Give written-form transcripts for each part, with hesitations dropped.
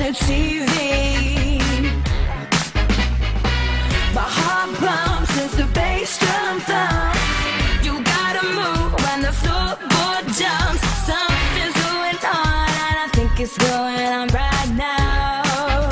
the TV. My heart pumps as the bass drum thumps. You gotta move when the floorboard jumps. Something's going on, and I think it's going on right now.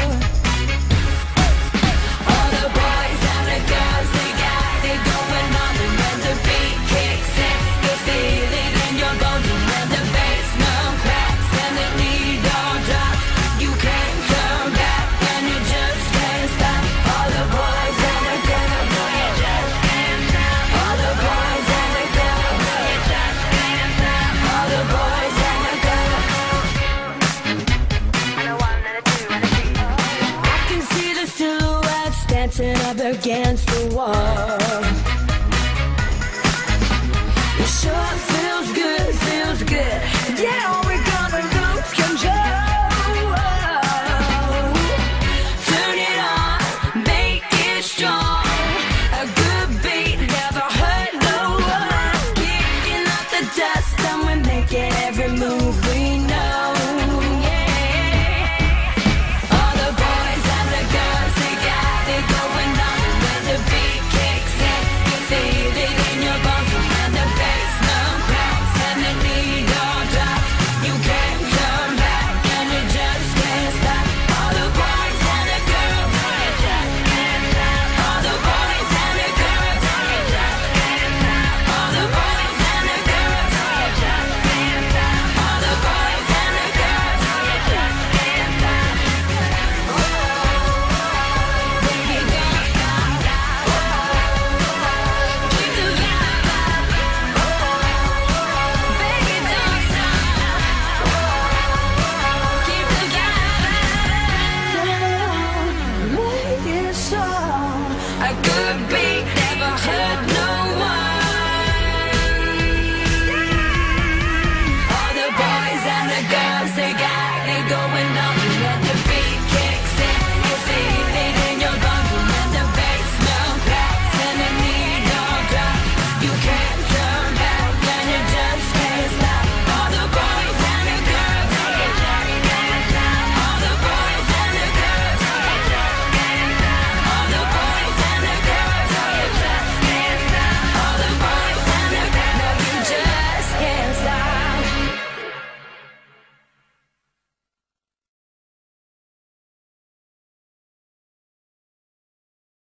All the boys and the girls, they got it going on. And when the beat kicks in, you feel it in your bones. And when the bass drum cracks and the needle drops, you can't turn back and you just can't stop. All the boys and the girls, you just can't stop. All the boys and the girls, you just can't stop. All the boys and the girls. And a one and a two and a three. I can see the silhouettes dancing up against the wall. It sure feels good, feels good. Yeah.